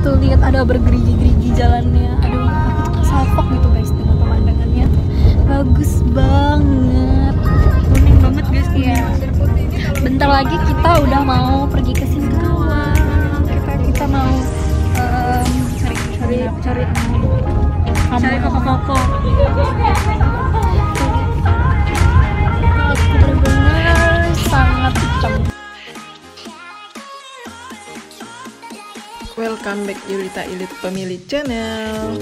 Tuh lihat ada bergerigi-gerigi jalannya. Aduh, salfok gitu guys dengan pemandangannya. Bagus banget. Kuning banget guys. Iya. Bentar lagi kita udah mau pergi ke Singkawang. Kita mau cari koko-koko. Aku benar-benar sangat hitam. Welcome back Yulita Ilit Pemilik Channel.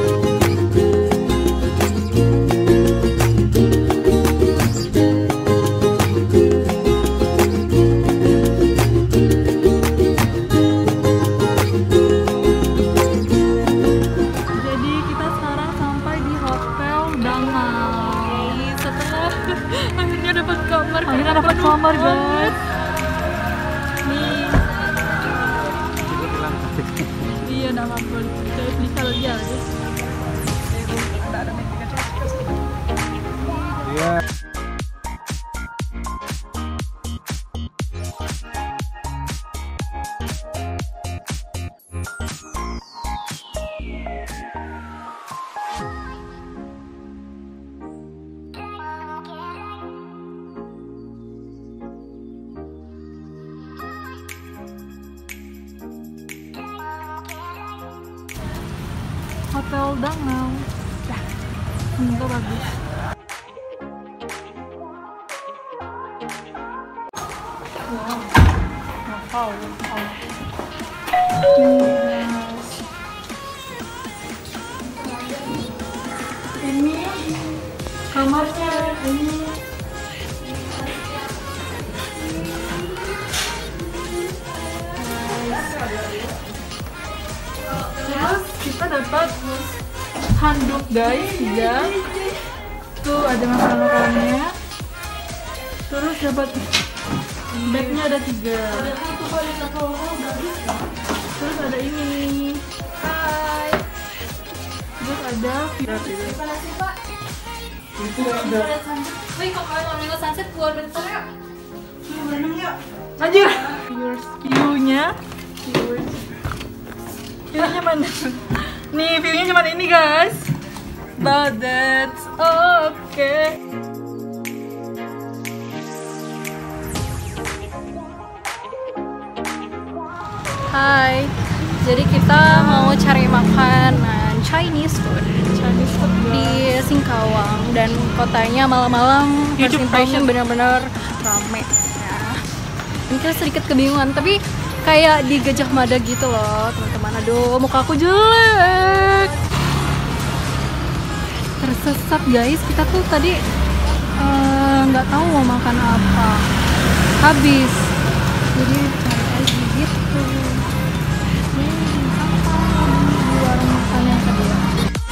Jadi kita sekarang sampai di Hotel Dangau. Setelah akhirnya dapat kamar. Akhirnya dapat kamar guys. Nih. Iya, nama boleh bisa lihat guys. Iya. Hotel Dangau. Semoga bagus. Wow. Ini kamarnya ini. Terus kita dapat handuk guys, ya. Tuh ada makanan-makanannya. Terus dapat bagnya ada 3. Terus ada ini. Hai. Terus ada Itu ada. Wih, kok kalian mau nengok sunset keluar bentar ya? anjir. View-nya mana? Nih view-nya cuma ini guys. But that's okay. Hai, jadi kita mau cari makanan Chinese food di Singkawang, dan kotanya malam-malam first impression benar-benar rame ya. Ini kita sedikit kebingungan, tapi kayak di Gajah Mada gitu loh teman-teman. Aduh, muka aku jelek, tersesat guys. Kita tuh tadi nggak tahu mau makan apa, habis jadi cari aja gitu. Di warung makan yang tadi ya.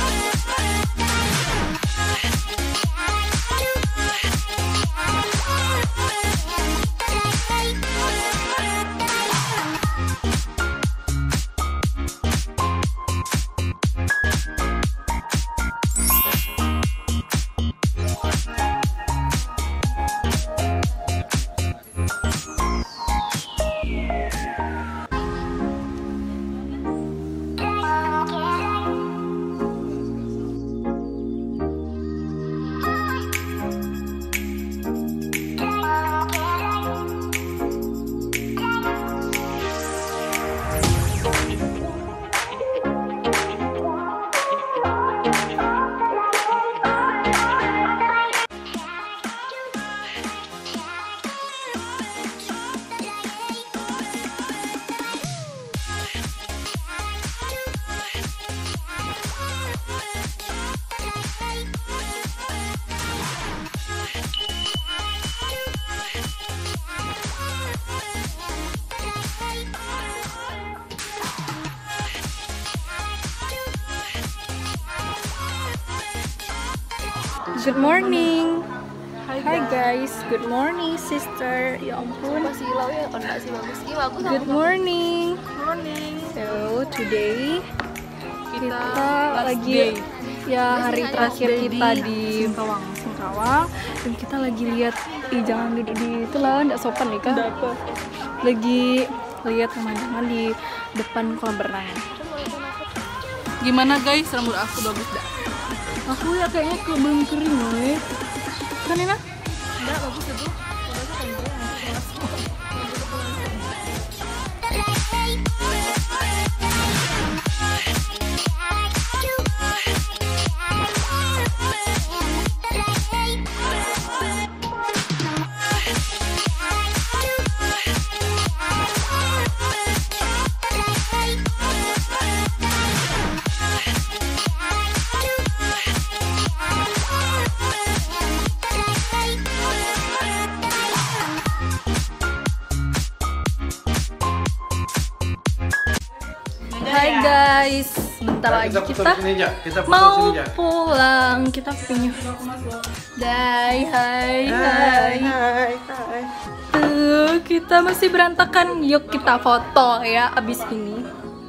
Good morning. Hi guys, good morning sister. Ya ampun. Masih silau ya, kan masih bagus. Ih, bagus. Good morning. So today kita lagi ya hari terakhir kita di Singkawang, dan kita lagi lihat, jangan duduk di itu lah, nggak sopan nih kan. lihat pemandangan di depan kolam renang. Gimana guys, rambut aku bagus dah. Aku ya kayaknya kebun kering loh. Kan Nina? Enggak, bagus itu. Hai guys, bentar lagi kita mau pulang. Kita punya hai. Tuh, kita masih berantakan. Yuk kita foto ya abis ini.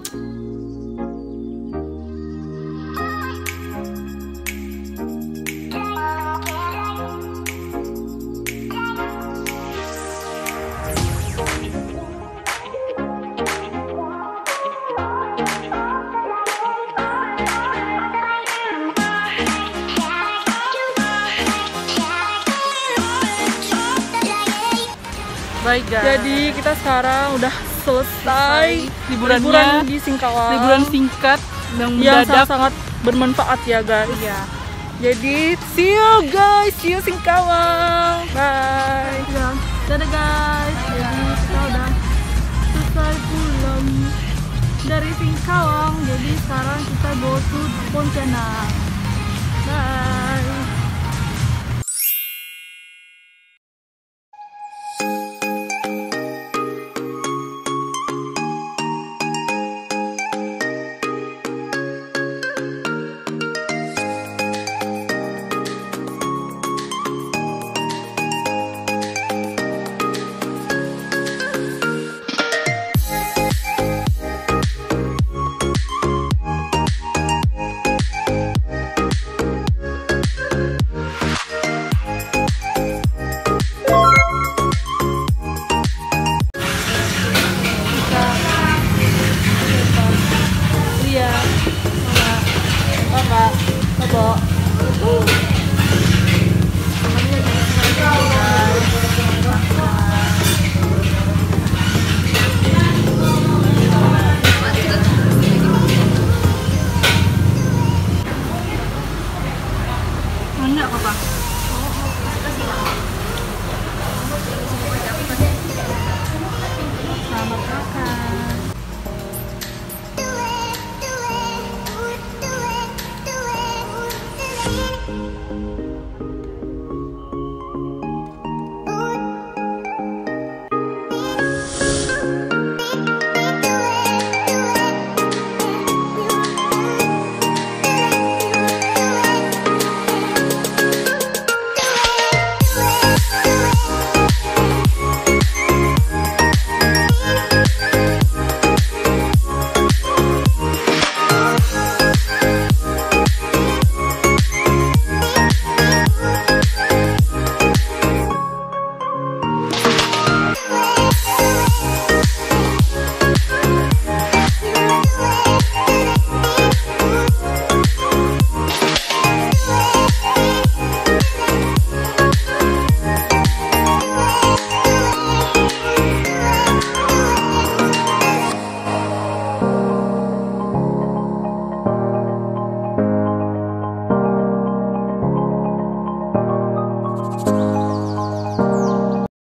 Baik guys. Jadi kita sekarang udah selesai liburan di Singkawang. Liburan singkat yang yang mendadak. sangat bermanfaat ya guys. Iya. Jadi see you guys, see you Singkawang. Bye. Ya. Dadah guys. Jadi kita udah selesai pulang dari Singkawang. Jadi sekarang kita go to Pontianak. Bye.